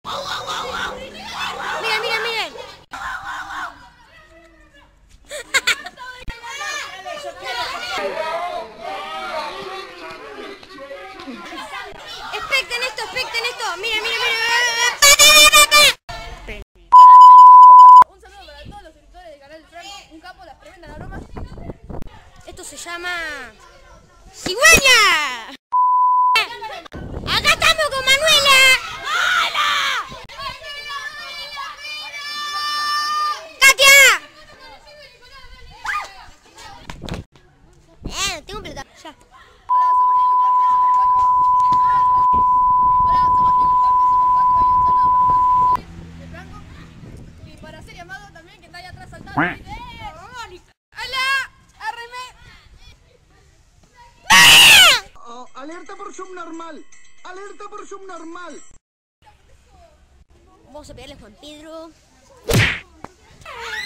Miren, miren, miren. Expecten esto. Miren, miren, miren. Un saludo para todos los seguidores del canal de Franco, un capo, las tremendas aromas. Esto se llama... ¡Cigüeña! ¡Acá estamos con Manuela! ¡Hola! ¡Katia! Tengo un pelota. Ya. Hola, somos Nico Juanpe, somos 4 y un saludo para todos los seguidores de Franco. Y para Serie Amado también, que está ahí atrás saltando. ¡Hola! ¡Arreme! Alerta por subnormal. Alerta por subnormal. Vamos a pegarle a Juan Pedro.